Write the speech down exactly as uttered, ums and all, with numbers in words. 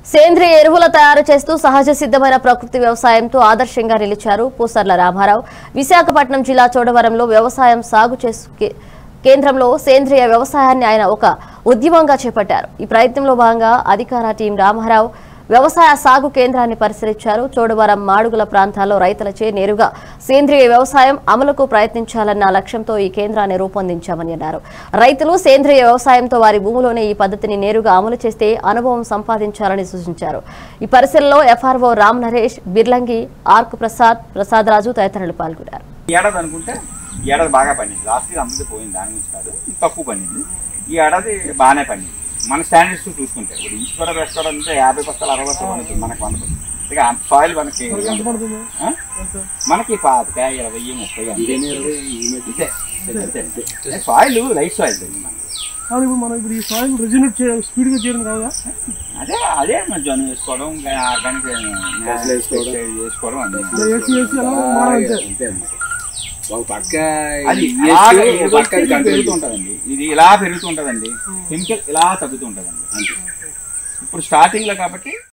సేంద్రియ ఎరువుల తయారు చేస్తూ సహజ సిద్ధమైన ప్రకృతి వ్యవసాయంతో ఆదర్శంగా నిలిచారు పూసర్ల రామారావు. విశాఖపట్నం జిల్లా చోడవరంలో వ్యవసాయం సాగు చేసు కేంద్రంలో సేంద్రియ వ్యవసాయాన్ని ఆయన ఒక ఉద్యమంగా చేపట్టారు. ఈ ప్రయత్నంలో భాగంగా అధికార టీం రామారావు వ్యవసాయ సాగు కేంద్రాన్ని పరిశీలించారు. చోడవరం మాడుగుల ప్రాంతాల్లో రైతులచే నేరుగా సేంద్రియ వ్యవసాయం అమలుకు ప్రయత్నించాలన్న లక్ష్యంతో ఈ కేంద్రాన్ని రూపొందించామని అన్నారు. రైతులు సేంద్రియ వ్యవసాయంతో వారి భూమిలోనే ఈ పద్ధతిని నేరుగా అమలు చేస్తే అనుభవం సంపాదించాలని సూచించారు. ఈ పరిశీలనలో ఎఫ్ఆర్ఓ రామ్ నరేష్, బిర్లంగి, ఆర్క్ ప్రసాద్, ప్రసాద్ రాజు తదితరులు పాల్గొన్నారు. ఈ ఏడాది బాగా పండింది. లాస్ట్ ఇయర్ అందరికీ పోయింది, దాని గురించి కాదు, తక్కువ పండింది. ఈ ఏడాది బాగానే పండింది. మన స్టాండర్డ్స్ చూసుకుంటే ఇప్పుడు ఈశ్వర రెస్టారెంట్ అంటే యాభై బస్తాలు అరవై బస్తాలు మనకి మనకు వండుతుంది. ఇక సాయిల్ మనకి మనకి పాతిక ఇరవై ముప్పై సాయిల్ లైట్ సాయిల్ అదే అదే జొన్న వేసుకోవడం, ఆర్గానిక్ చేసుకోవడం అంతే. పెరుగుతుంటదండి, ఇది ఇలా పెరుగుతుంటదండి, కెమికల్ ఇలా తగ్గుతుంటదండి. ఇప్పుడు స్టార్టింగ్ లో కాబట్టి